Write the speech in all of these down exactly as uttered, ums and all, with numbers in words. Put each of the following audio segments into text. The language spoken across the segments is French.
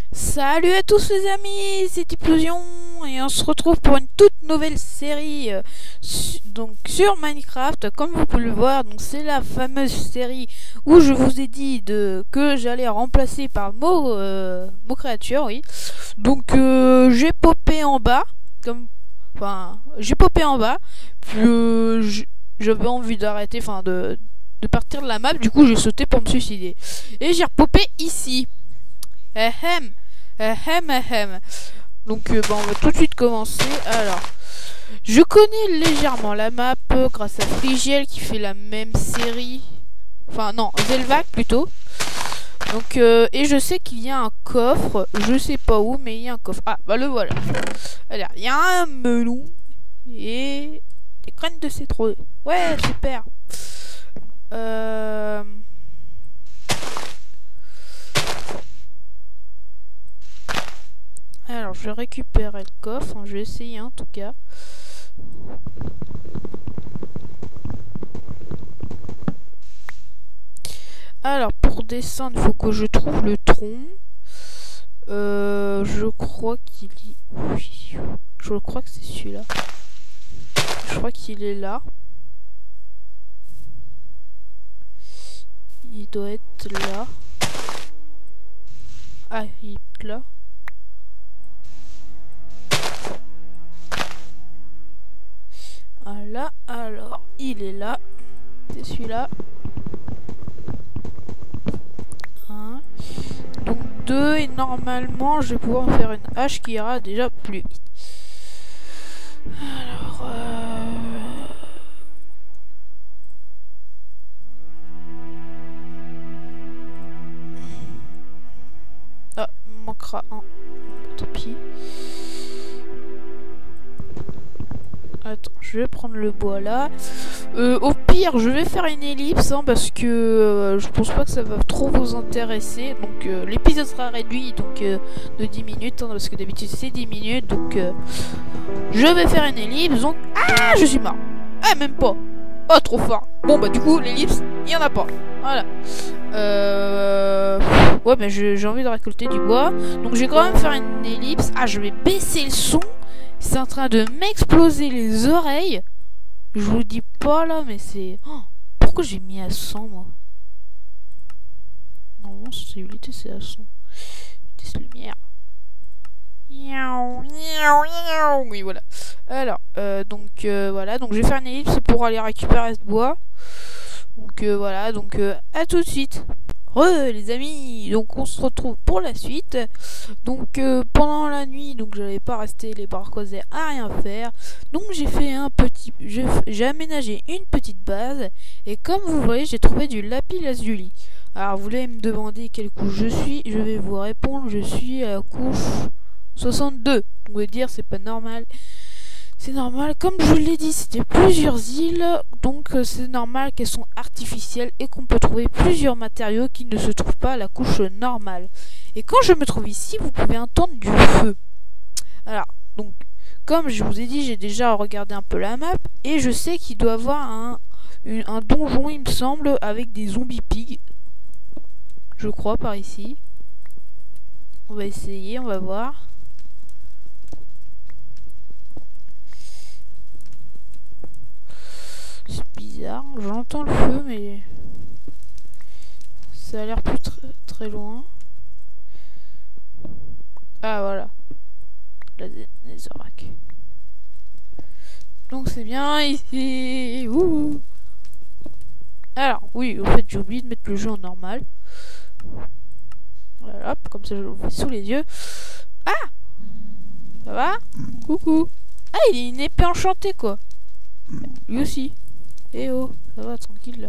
Salut à tous les amis, c'est Explosion et on se retrouve pour une toute nouvelle série euh, su donc sur Minecraft. Comme vous pouvez le voir, donc c'est la fameuse série où je vous ai dit de que j'allais remplacer par Mo, euh, Mo Créature, oui. Donc euh, j'ai popé en bas, comme enfin j'ai popé en bas, puis euh, j'avais envie d'arrêter, enfin de de partir de la map. Du coup j'ai sauté pour me suicider et j'ai repopé ici. Ahem. Ahem, ahem. Donc euh, bah, on va tout de suite commencer. Alors, je connais légèrement la map euh, grâce à Frigiel qui fait la même série. Enfin non, Zelvac plutôt. Donc euh, et je sais qu'il y a un coffre. Je sais pas où, mais il y a un coffre. Ah bah le voilà. Alors, il y a un melon et des graines de citron. Ouais, super. Euh... Alors, je vais récupérer le coffre. Je vais essayer en tout cas. Alors, pour descendre, il faut que je trouve le tronc. Euh, je crois qu'il y... Oui, je crois que c'est celui-là. Je crois qu'il est là. Il doit être là. Ah, il est là. Voilà, alors, il est là. C'est celui-là. Un. Donc deux, et normalement, je vais pouvoir faire une hache qui ira déjà plus vite. Alors... Euh... Ah, il manquera un. Tant pis. Attends, je vais prendre le bois là. Euh, au pire, je vais faire une ellipse hein, parce que euh, je pense pas que ça va trop vous intéresser. Donc euh, l'épisode sera réduit donc euh, de dix minutes hein, parce que d'habitude c'est dix minutes. Donc euh, je vais faire une ellipse. Donc ah, je suis mort. Ah, même pas. Oh, trop fort. Bon bah du coup l'ellipse, il y en a pas. Voilà. Euh... Ouais, mais j'ai envie de récolter du bois. Donc je vais quand même faire une ellipse. Ah, je vais baisser le son. C'est en train de m'exploser les oreilles. Je vous dis pas là, mais c'est... Oh, pourquoi j'ai mis à cent, moi? Normalement, sensibilité, c'est à cent. Vitesse lumière. Oui, voilà. Alors, euh, donc, euh, voilà. Donc, je vais faire une ellipse pour aller récupérer ce bois. Donc, euh, voilà. Donc, euh, à tout de suite. Re les amis, donc on se retrouve pour la suite. Donc euh, pendant la nuit, donc j'allais pas rester les bras croisés à rien faire. Donc j'ai fait un petit, j'ai aménagé une petite base et comme vous voyez, j'ai trouvé du lapis lazuli. Alors vous voulez me demander quelle couche je suis, je vais vous répondre, je suis à la couche soixante-deux. Vous pouvez dire c'est pas normal. C'est normal, comme je vous l'ai dit, c'était plusieurs îles, donc euh, c'est normal qu'elles sont artificielles et qu'on peut trouver plusieurs matériaux qui ne se trouvent pas à la couche normale. Et quand je me trouve ici, vous pouvez entendre du feu. Alors, donc, comme je vous ai dit, j'ai déjà regardé un peu la map et je sais qu'il doit y avoir un, une, un donjon, il me semble, avec des zombies pigs. Je crois, par ici. On va essayer, on va voir. C'est bizarre, j'entends le feu mais ça a l'air plus tr très loin. Ah voilà, la Netherrack. Donc c'est bien ici. Ouh. Alors oui, en fait j'ai oublié de mettre le jeu en normal. Voilà, comme ça je le fais sous les yeux. Ah, ça va? Coucou. Ah, il est une épée enchantée quoi. Lui aussi. Eh oh, ça va, tranquille là.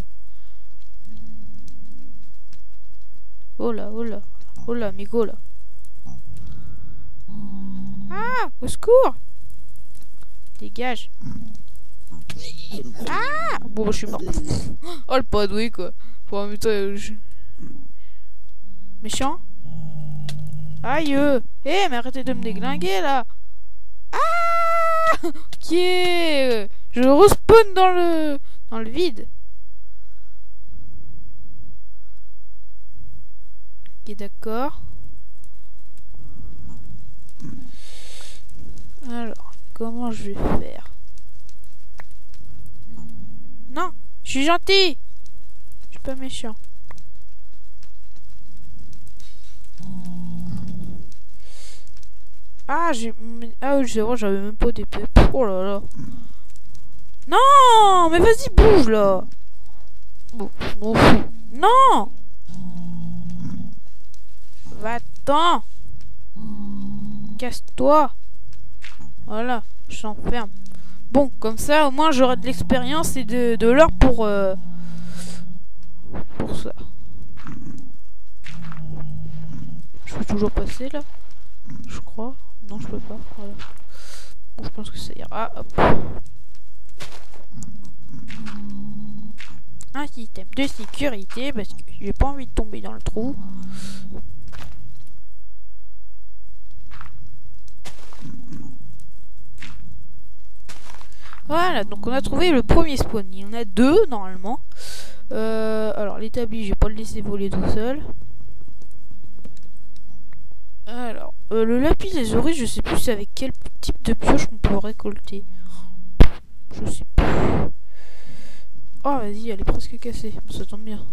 Oh là, oh là, oh là, amigo là. Ah, au secours! Dégage. Ah! Bon, je suis mort. Oh, le pas doué quoi. Pour un putain, je... Méchant? Aïe! Eh, mais arrêtez de me déglinguer là! Ah! Ok! Je respawn dans le... dans le vide. Ok, d'accord. comment je vais faire? Non, je suis gentil. Je suis pas méchant. Ah, j'ai... Ah oui, c'est vrai, j'avais même pas d'épée. Oh là là. Non, mais vas-y, bouge, là. Bon, bon. Non. Va-t'en. Casse-toi. Voilà, je t'enferme. Bon, comme ça, au moins, j'aurai de l'expérience et de, de l'or pour... Euh, pour ça. Je peux toujours passer, là? Je crois. Non, je peux pas. Voilà. Bon, je pense que ça ira. Hop. Un système de sécurité parce que j'ai pas envie de tomber dans le trou. Voilà, donc on a trouvé le premier spawn. Il y en a deux normalement. Euh, alors l'établi, je vais pas le laisser voler tout seul. Alors, euh, le lapis lazuli, je sais plus c'est avec quel type de pioche qu'on peut récolter. Je sais plus. Oh vas-y, elle est presque cassée. Ça tombe bien.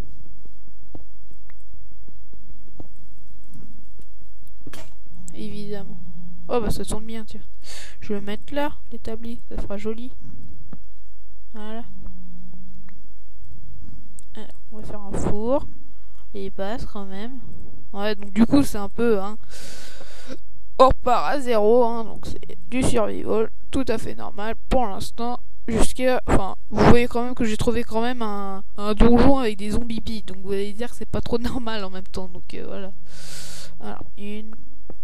Évidemment. Oh bah ça tombe bien, tiens. Je vais le mettre là, l'établi. Ça fera joli. Voilà. Alors, on va faire un four. Les bases quand même. Ouais, donc du coup c'est un peu... Hein, on repart à zéro. Hein, donc c'est du survival. Tout à fait normal pour l'instant. Jusqu'à... Enfin, vous voyez quand même que j'ai trouvé quand même un, un donjon avec des zombies pis. Donc vous allez dire que c'est pas trop normal en même temps. Donc euh, voilà. Alors, une...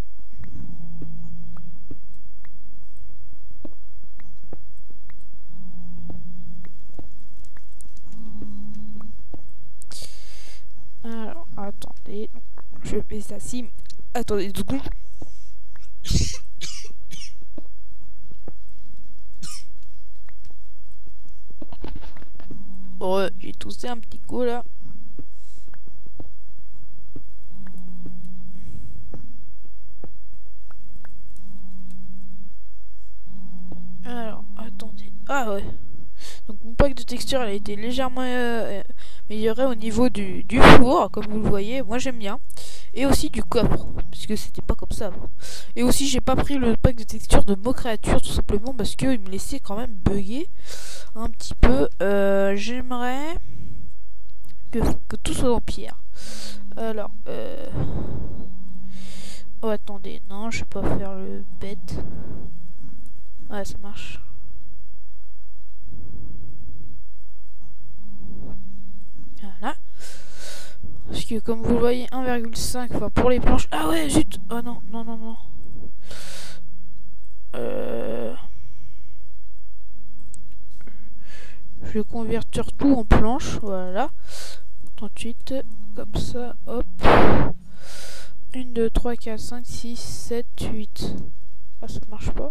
Alors, attendez. Je fais ça si... Attendez deux secondes. Oh, j'ai toussé un petit coup là. Alors, attendez. Ah ouais. Donc mon pack de texture elle a été légèrement euh, amélioré au niveau du, du four, comme vous le voyez. Moi j'aime bien. Et aussi du coffre, puisque c'était pas comme ça avant. Et aussi j'ai pas pris le pack de texture de Mo Créature tout simplement parce qu'il me laissait quand même bugger un petit peu. Euh, J'aimerais que, que tout soit en pierre. Alors, euh... oh attendez, non je vais pas faire le bête. Ouais ça marche. Voilà. Parce que comme vous le voyez, un virgule cinq, enfin pour les planches... Ah ouais, zut. Oh non, non, non, non. Euh... Je vais convertir tout en planches, voilà. trente-huit, comme ça, hop. un, deux, trois, quatre, cinq, six, sept, huit. Ah, ça marche pas.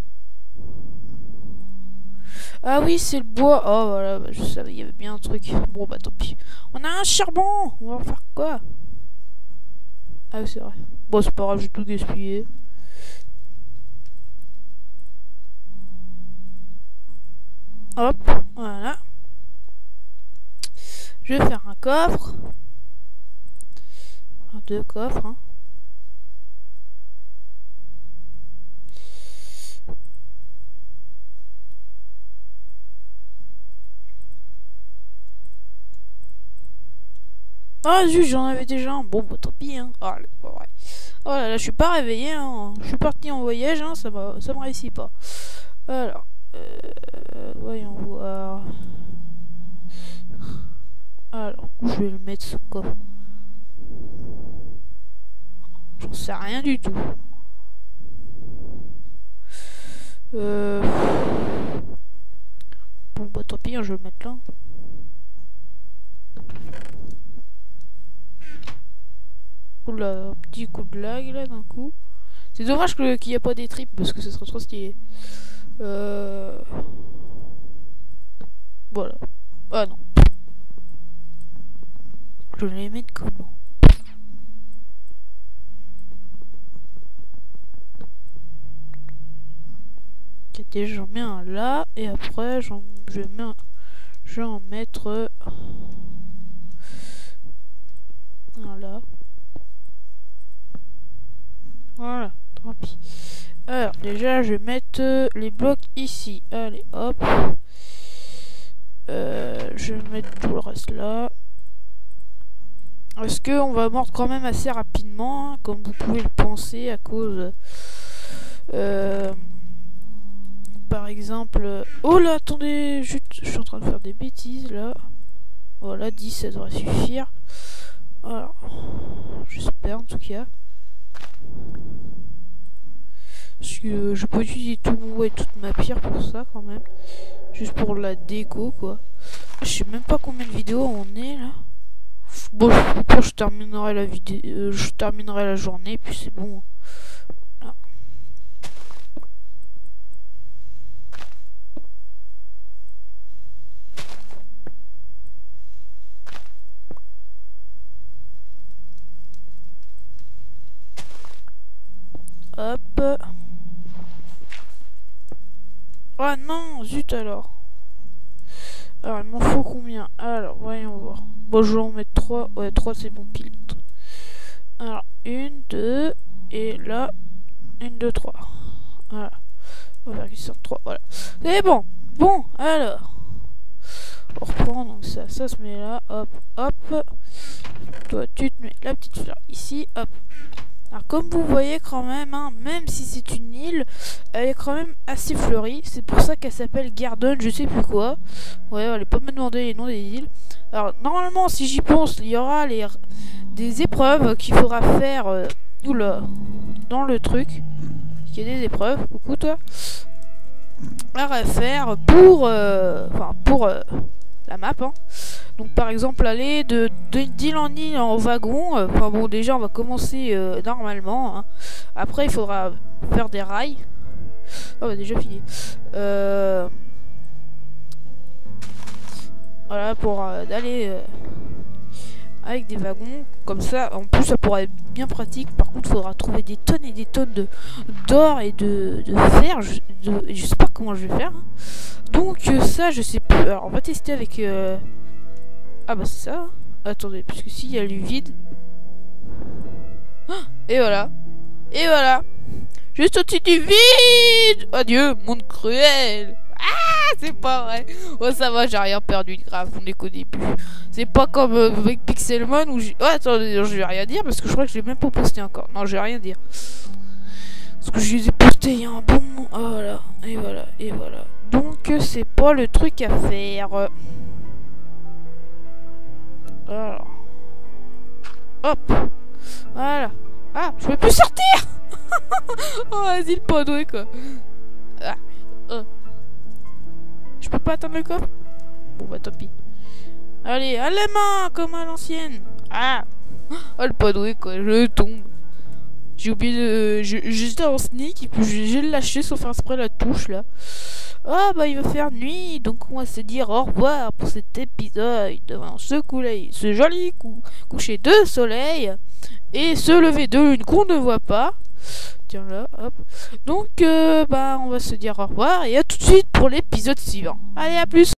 Ah oui, c'est le bois. Oh voilà, bah, je savais, il y avait bien un truc. Bon bah tant pis. On a un charbon. On va faire quoi? Ah oui, c'est vrai. Bon, c'est pas grave, j'ai tout gaspillé. Hop, voilà. Je vais faire un coffre. Enfin, deux coffres, hein. Ah zut, j'en avais déjà un. Bon, bah tant pis, hein. Oh, pas vrai. Oh là là, je suis pas réveillé, hein. Je suis parti en voyage, hein. Ça me, ça me réussit pas. Alors, euh, voyons voir. Alors, où je vais le mettre ce coffre? J'en sais rien du tout. Euh... Bon, bah tant pis, hein, je vais le mettre là. Oula, petit coup de lag là d'un coup. C'est dommage qu'il n'y a pas des tripes parce que ce serait trop stylé. Euh... Voilà. Ah non. Je vais les mettre comment? Ok, déjà j'en mets un là. Et après, j'en, je, mets un, je vais en mettre un là. Voilà, tant pis. Alors, déjà, je vais mettre euh, les blocs ici. Allez, hop. Euh, je vais mettre tout le reste là. Parce que on va mordre quand même assez rapidement, hein, comme vous pouvez le penser, à cause... Euh, par exemple... Oh là, attendez, je, je suis en train de faire des bêtises, là. Voilà, dix, ça devrait suffire. Alors, j'espère en tout cas. Parce que je peux utiliser tout mon bois et toute ma pierre pour ça quand même. Juste pour la déco quoi. Je sais même pas combien de vidéos on est là. Bon, je, je terminerai la vidéo, euh, je terminerai la journée puis c'est bon. Voilà. Hop. Ah non, zut alors. Alors, il m'en faut combien? Alors, voyons voir. Bon, je vais en mettre trois. Ouais, trois c'est bon pile. Alors, une, deux, et là, une, deux, trois. Voilà. On va faire trois, voilà. C'est bon. Bon, alors. On reprend, donc ça, ça se met là, hop, hop. Toi, tu te mets la petite fleur ici, hop. Alors comme vous voyez quand même, hein, même si c'est une île, elle est quand même assez fleurie. C'est pour ça qu'elle s'appelle Garden, je sais plus quoi. Ouais, allez pas me demander les noms des îles. Alors normalement, si j'y pense, il y aura les, des épreuves qu'il faudra faire euh, oula, dans le truc. Il y a des épreuves, coucou toi. À faire pour, euh, enfin pour euh, la map. Hein. Donc par exemple aller de d'île en île en wagon. Enfin euh, bon déjà on va commencer euh, normalement. Hein. Après il faudra faire des rails. Oh bah déjà fini. Euh, voilà pour euh, d'aller euh, avec des wagons. Comme ça en plus ça pourrait être bien pratique. Par contre il faudra trouver des tonnes et des tonnes de d'or et de, de fer. Je, de, je sais pas comment je vais faire. Hein. Donc euh, ça je sais plus. Alors on va tester avec... Euh, Ah bah c'est ça. Attendez, parce que s'il y a du vide. Et voilà. Et voilà. Juste au-dessus du vide. Adieu, monde cruel. Ah, c'est pas vrai. Oh ça va, j'ai rien perdu de grave. On est qu'au début. C'est pas comme euh, avec Pixelmon où j'ai... Oh attendez, je vais rien dire parce que je crois que je l'ai même pas posté encore. Non, je vais rien dire. Parce que je les ai postés il y a un bon moment. Oh, voilà. Et voilà. Et voilà. Donc c'est pas le truc à faire. Alors. Hop. Voilà. Ah, je peux plus sortir. Oh, vas-y, le pas doué, quoi. Ah. Oh. Je peux pas atteindre le coffre. Bon, bah, tant pis. Allez, à la main, comme à l'ancienne. Ah. Oh, le pas doué, quoi. Je tombe. J'ai oublié de... J'étais en sneak, et puis j'ai lâché sans faire exprès la touche, là. Ah bah il va faire nuit, donc on va se dire au revoir pour cet épisode devant ce couler, ce joli cou coucher de soleil et ce lever de lune qu'on ne voit pas. Tiens là, hop. Donc euh, bah on va se dire au revoir et à tout de suite pour l'épisode suivant. Allez, à plus.